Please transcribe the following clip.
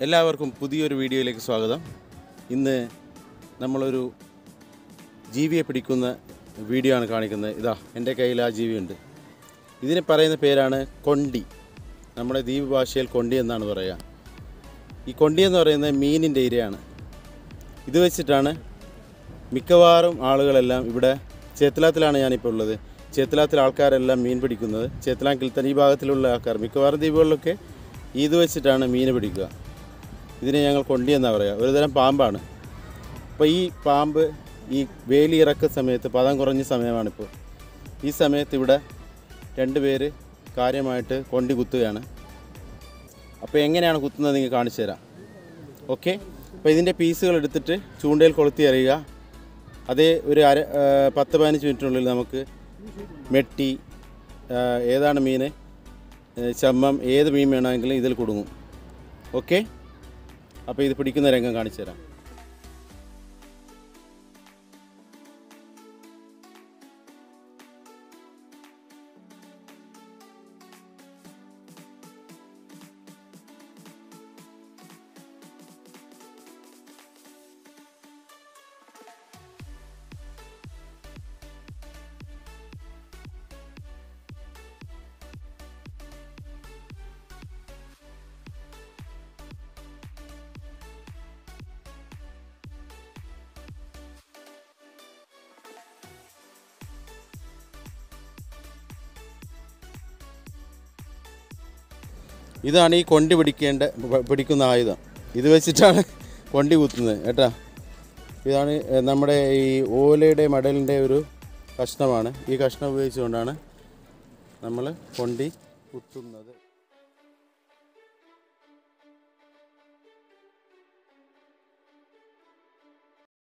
എല്ലാവർക്കും പുതിയൊരു വീഡിയോയിലേക്ക് സ്വാഗതം. ഇന്ന് നമ്മളൊരു ജീവിയെ പിടിക്കുന്ന വീഡിയോ ആണ് കാണിക്കുന്നത്. ഇതാ എൻ്റെ കയ്യിൽ ആ ജീവിയുണ്ട്. ഇതിന് പറയുന്ന പേരാണ് കൊണ്ടി. നമ്മുടെ ദ്വീപ് ഭാഷയിൽ കൊണ്ടി എന്നാണ് പറയുക. ഈ കൊണ്ടി എന്ന് പറയുന്നത് മീനിൻ്റെ ഇരയാണ്. ഇത് വെച്ചിട്ടാണ് മിക്കവാറും ആളുകളെല്ലാം ഇവിടെ ചേത്തലാത്തിലാണ് ഞാനിപ്പോൾ ഉള്ളത്. ചേത്തലാത്തിൽ ആൾക്കാരെല്ലാം മീൻ പിടിക്കുന്നത്. ചേത്തലാം കിൽത്തൻ ഈ ഭാഗത്തിലുള്ള ആൾക്കാർ മിക്കവാറും ദ്വീപുകളിലൊക്കെ ഇത് വെച്ചിട്ടാണ് മീൻ പിടിക്കുക. ഇതിനെ ഞങ്ങൾ കൊണ്ടി എന്നാണ് പറയുക. ഒരുതരം പാമ്പാണ്. അപ്പോൾ ഈ പാമ്പ് ഈ വേലി ഇറക്കുന്ന സമയത്ത് പദം കുറഞ്ഞ സമയമാണിപ്പോൾ. ഈ സമയത്ത് ഇവിടെ രണ്ടുപേര് കാര്യമായിട്ട് കൊണ്ടി കുത്തുകയാണ്. അപ്പോൾ എങ്ങനെയാണ് കുത്തുന്നത് നിങ്ങൾ കാണിച്ചു തരാം. ഓക്കെ. അപ്പോൾ ഇതിൻ്റെ പീസുകൾ എടുത്തിട്ട് ചൂണ്ടയിൽ കൊളുത്തി എറിയുക. അതേ ഒരു 10-15 മിനിറ്റിനുള്ളിൽ നമുക്ക് മെട്ടി, ഏതാണ് മീൻ, ചമ്മം, ഏത് മീൻ വേണമെങ്കിലും ഇതിൽ കുടുങ്ങും. ഓക്കെ. അപ്പോൾ ഇത് പിടിക്കുന്ന രംഗം കാണിച്ചു തരാം. ഇതാണ് ഈ കൊണ്ടി പിടിക്കുന്ന ആയുധം. ഇത് വെച്ചിട്ടാണ് കൊണ്ടി കുത്തുന്നത് കേട്ടോ. ഇതാണ് നമ്മുടെ ഈ ഓലയുടെ മടലിൻ്റെ ഒരു കഷ്ണമാണ്. ഈ കഷ്ണം ഉപയോഗിച്ചുകൊണ്ടാണ് നമ്മൾ കൊണ്ടി കുത്തുന്നത്.